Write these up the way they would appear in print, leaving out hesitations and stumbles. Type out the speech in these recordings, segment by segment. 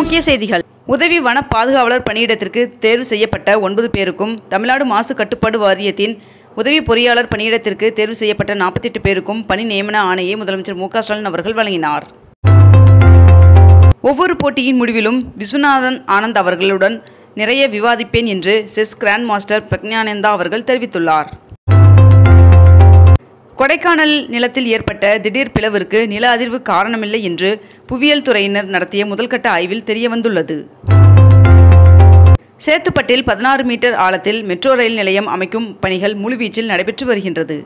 முக்கிய செய்திகள். உதவி வன பாதுகாவலர் பணியிடத்திற்கு தேர்வு செய்யப்பட்ட 9 பேருக்கும், தமிழ்நாடு மாசு கட்டுப்பாடு வாரியத்தின் உதவி பொறியாளர் பணியிடத்திற்கு தேர்வு செய்யப்பட்ட 48 பேருக்கும் பணி நியமன ஆணையை முதலமைச்சர் மு க ஸ்டாலின் அவர்கள் வழங்கினார். ஒவ்வொரு போட்டியின் முடிவிலும் விஸ்வநாதன் ஆனந்த் அவர்களுடன் நிறைய விவாதிப்பேன் என்று செஸ் கிராண்ட் மாஸ்டர் பிரக்ஞானந்தா அவர்கள் தெரிவித்துள்ளார். கொடைக்கானல் நிலத்தில் ஏற்பட்ட திடீர் பிளவிற்கு நில அதிர்வு காரணமில்லை என்று புவியியல் துறையினர் நடத்திய முதல்கட்ட ஆய்வில் தெரியவந்துள்ளது. சேத்துப்பட்டில் 16 மீட்டர் ஆழத்தில் மெட்ரோ ரயில் நிலையம் அமைக்கும் பணிகள் முழுவீச்சில் நடைபெற்று வருகின்றது.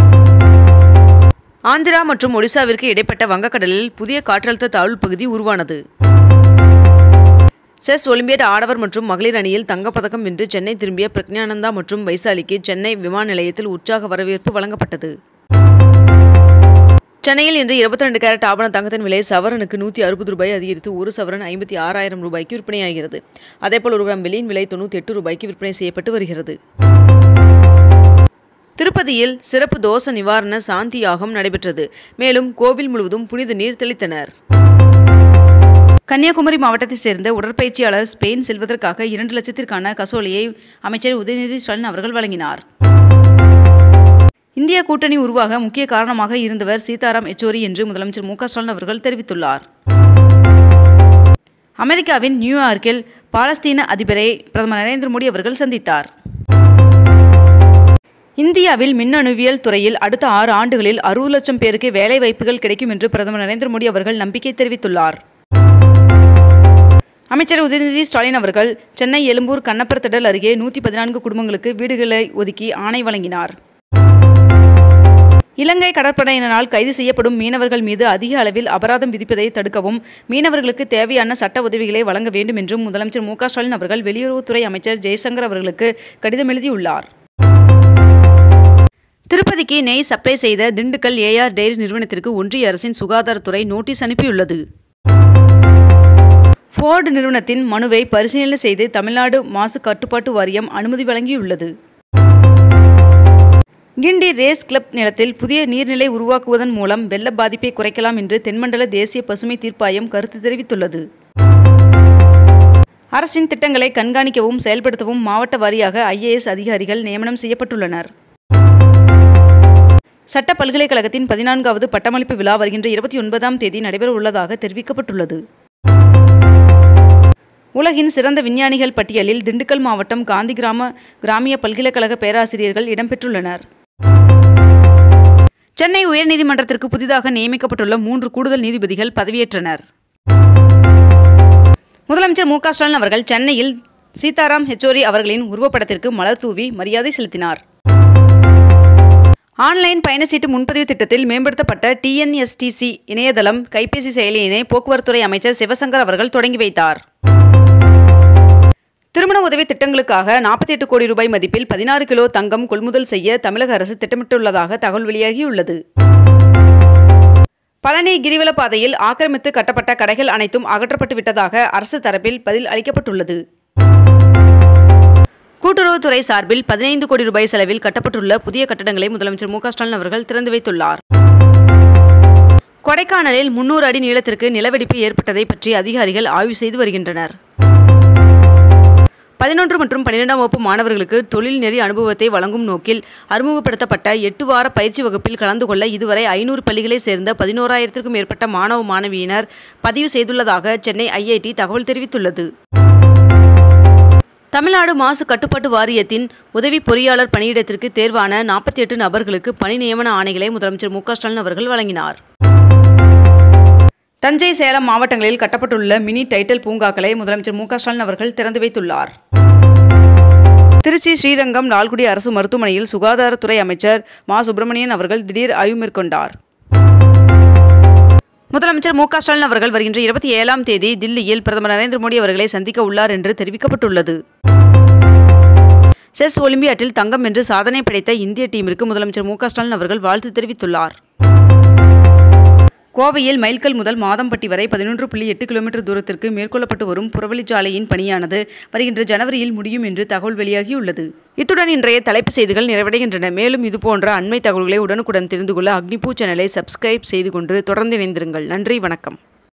ஆந்திரா மற்றும் ஒடிசாவிற்கு இடைப்பட்ட வங்கக்கடலில் புதிய காற்றழுத்த தாழ்வு பகுதி உருவானது. செஸ் ஒலிம்பியாட் ஆடவர் மற்றும் மகளிர் அணியில் தங்கப்பதக்கம் வென்று சென்னை திரும்பிய பிரக்ஞானந்தா மற்றும் வைசாலிக்கு சென்னை விமான நிலையத்தில் உற்சாக வரவேற்பு வழங்கப்பட்டது. சென்னையில் இன்று 22 கேரட் ஆபண தங்கத்தின் விலை சவரனுக்கு 160 ரூபாய் அதிகரித்து 1 சவரன் 56,000 ரூபாய்க்கு விற்பனையாகிறது. அதேபோல் 1 கிராம் வெள்ளியின் விலை 98 ரூபாய்க்கு விற்பனை செய்யப்பட்டு வருகிறது. திருப்பதியில் சிறப்பு தோஷ நிவாரண சாந்தி யாகம் நடைபெற்றது. மேலும் கோவில் முழுவதும் புனித நீர் தெளித்தனர். கன்னியாகுமரி மாவட்டத்தைச் சேர்ந்த உடற்பயிற்சியாளர் ஸ்பெயின் செல்வதற்காக 2 லட்சத்திற்கான கசோலையை அமைச்சர் உதயநிதி ஸ்டாலின் அவர்கள் வழங்கினார். இந்திய கூட்டணி உருவாக முக்கிய காரணமாக இருந்தவர் சீதாராம் யெச்சூரி என்று முதலமைச்சர் மு க ஸ்டாலின் அவர்கள் தெரிவித்துள்ளார். அமெரிக்காவின் நியூயார்க்கில் பாலஸ்தீன அதிபரை பிரதமர் நரேந்திர மோடி அவர்கள் சந்தித்தார். இந்தியாவில் மின்னணுவியல் துறையில் அடுத்த 6 ஆண்டுகளில் 60 லட்சம் பேருக்கு வேலை வாய்ப்புகள் கிடைக்கும் என்று பிரதமர் நரேந்திர மோடி அவர்கள் நம்பிக்கை தெரிவித்துள்ளார். அமைச்சர் உதயநிதி ஸ்டாலின் அவர்கள் சென்னை எழும்பூர் கண்ணப்பர் திடல் அருகே 114 குடும்பங்களுக்கு வீடுகளை ஒதுக்கி ஆணை வழங்கினார். இலங்கை கடற்படையினரால் கைது செய்யப்படும் மீனவர்கள் மீது அதிக அளவில் அபராதம் விதிப்பதை தடுக்கவும் மீனவர்களுக்கு தேவையான சட்ட உதவிகளை வழங்க வேண்டும் என்றும் முதலமைச்சர் மு க ஸ்டாலின் அவர்கள் வெளியுறவுத்துறை அமைச்சர் ஜெய்சங்கர் அவர்களுக்கு கடிதம் எழுதியுள்ளார். திருப்பதிக்கு நெய் சப்ளை செய்த திண்டுக்கல் ஏஆர் டெய்ரி நிறுவனத்திற்கு ஒன்றிய அரசின் சுகாதாரத்துறை நோட்டீஸ் அனுப்பியுள்ளது. ஃபோர்டு நிறுவனத்தின் மனுவை பரிசீலனை செய்து தமிழ்நாடு மாசு கட்டுப்பாட்டு வாரியம் அனுமதி வழங்கியுள்ளது. கிண்டி ரேஸ் கிளப் நிலத்தில் புதிய நீர்நிலை உருவாக்குவதன் மூலம் வெள்ள பாதிப்பை குறைக்கலாம் என்று தென்மண்டல தேசிய பசுமை தீர்ப்பாயம் கருத்து தெரிவித்துள்ளது. அரசின் திட்டங்களை கண்காணிக்கவும் செயல்படுத்தவும் மாவட்ட வாரியாக IAS அதிகாரிகள் நியமனம் செய்யப்பட்டுள்ளனர். சட்ட பல்கலைக்கழகத்தின் 14வது பட்டமளிப்பு விழா வருகின்ற 29ஆம் தேதி நடைபெற உள்ளதாக தெரிவிக்கப்பட்டுள்ளது. உலகின் சிறந்த விஞ்ஞானிகள் பட்டியலில் திண்டுக்கல் மாவட்டம் காந்தி கிராமிய பல்கலைக்கழக பேராசிரியர்கள் இடம்பெற்றுள்ளனர். சென்னை உயர்நீதிமன்றத்திற்கு புதிதாக நியமிக்கப்பட்டுள்ள 3 கூடுதல் நீதிபதிகள் பதவியேற்றனர். முதலமைச்சர் மு க ஸ்டாலின் அவர்கள் சென்னையில் சீதாராம் யெச்சூரி அவர்களின் உருவப்படத்திற்கு மலர் தூவி மரியாதை செலுத்தினார். ஆன்லைன் பயணச்சீட்டு முன்பதிவு திட்டத்தில் மேம்படுத்தப்பட்ட TNSTC இணையதளம் கைபேசி செயலியினை போக்குவரத்துறை அமைச்சர் சிவசங்கர் அவர்கள் தொடங்கி வைத்தார். திருமண உதவி திட்டங்களுக்காக 48 கோடி ரூபாய் மதிப்பில் 16 கிலோ தங்கம் கொள்முதல் செய்ய தமிழக அரசு திட்டமிட்டுள்ளதாக தகவல் வெளியாகியுள்ளது. பழனி கிரிவல பாதையில் ஆக்கிரமித்து கட்டப்பட்ட கடைகள் அனைத்தும் அகற்றப்பட்டு விட்டதாக அரசு தரப்பில் பதில் அளிக்கப்பட்டுள்ளது. கூட்டுறவுத்துறை சார்பில் 15 கோடி ரூபாய் செலவில் கட்டப்பட்டுள்ள புதிய கட்டடங்களை முதலமைச்சர் மு க ஸ்டாலின் அவர்கள் திறந்து வைத்துள்ளார். கொடைக்கானலில் 300 அடி நீளத்திற்கு நிலவெடிப்பு ஏற்பட்டதை பற்றி அதிகாரிகள் ஆய்வு செய்து வருகின்றனர். 11 மற்றும் 12ஆம் வகுப்பு மாணவர்களுக்கு தொழில் நெறி அனுபவத்தை வழங்கும் நோக்கில் அறிமுகப்படுத்தப்பட்ட 8 வார பயிற்சி வகுப்பில் கலந்து கொள்ள இதுவரை 500 பள்ளிகளைச் சேர்ந்த 11,000க்கும் மேற்பட்ட மாணவ மாணவியினர் பதிவு செய்துள்ளதாக சென்னை IIT தகவல் தெரிவித்துள்ளது. தமிழ்நாடு மாசு கட்டுப்பாட்டு வாரியத்தின் உதவி பொறியாளர் பணியிடத்திற்கு தேர்வான 48 நபர்களுக்கு பணி நியமன ஆணைகளை முதலமைச்சர் மு க ஸ்டாலின் அவர்கள் வழங்கினார். தஞ்சை சேலம் மாவட்டங்களில் கட்டப்பட்டுள்ள மினி டைட்டில் பூங்காக்களை முதலமைச்சர் மு க ஸ்டாலின் அவர்கள் திறந்து வைத்துள்ளார். திருச்சி ஸ்ரீரங்கம் லால்குடி அரசு மருத்துவமனையில் சுகாதாரத்துறை அமைச்சர் மா சுப்பிரமணியன் அவர்கள் திடீர் ஆய்வு மேற்கொண்டார். முதலமைச்சர் மு க ஸ்டாலின் அவர்கள் வருகின்ற 27ஆம் தேதி தில்லியில் பிரதமர் நரேந்திர மோடி அவர்களை சந்திக்க உள்ளார் என்று தெரிவிக்கப்பட்டுள்ளது. செஸ் ஒலிம்பியாட்டில் தங்கம் வென்று சாதனை படைத்த இந்திய டீமிற்கு முதலமைச்சர் மு க ஸ்டாலின் அவர்கள் வாழ்த்து தெரிவித்துள்ளார். கோவையில் மைல்கல் முதல் மாதம்பட்டி வரை 11.8 கிலோமீட்டர் தூரத்திற்கு மேற்கொள்ளப்பட்டு வரும் புறவழிச்சாலையின் பணியானது வருகின்ற ஜனவரியில் முடியும் என்று தகவல் வெளியாகியுள்ளது. இத்துடன் இன்றைய தலைப்பு செய்திகள் நிறைவடைகின்றன. மேலும் இதுபோன்ற அண்மை தகவல்களை உடனுக்குடன் தெரிந்து கொள்ள அக்னிபூ சேனலை சப்ஸ்கிரைப் செய்து கொண்டு தொடர்ந்து இணைந்திருங்கள். நன்றி, வணக்கம்.